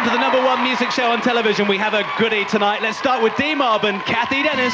to the #1 music show on television. We have a goodie tonight. Let's start with D MOB and Cathy Dennis.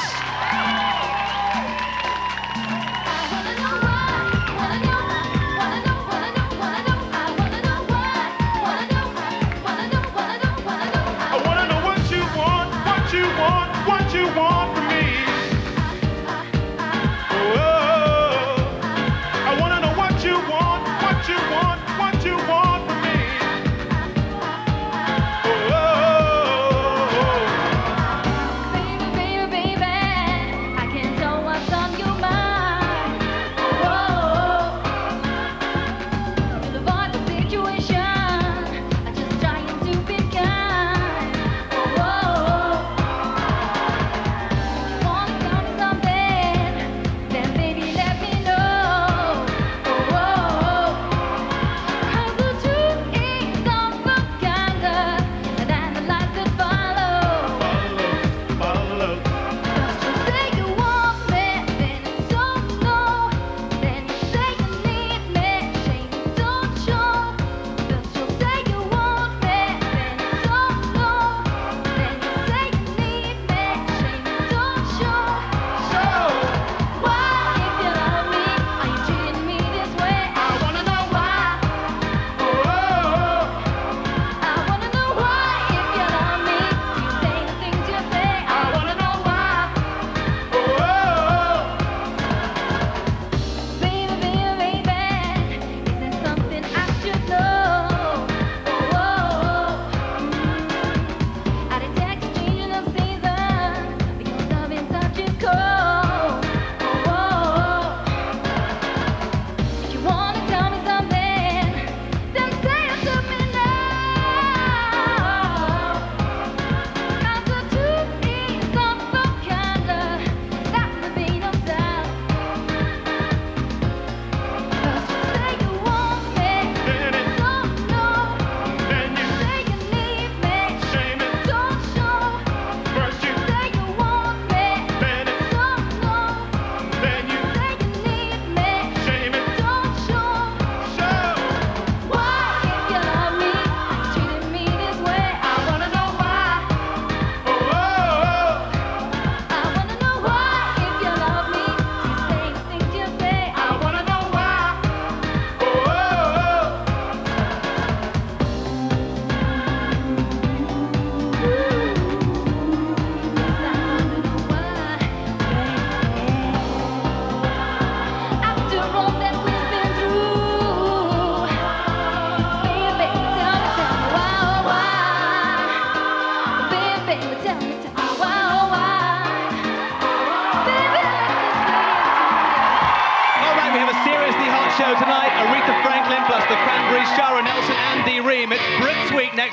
Show tonight, Aretha Franklin plus the Cranberries, Shara Nelson and D Ream. It's Brit Sweet next.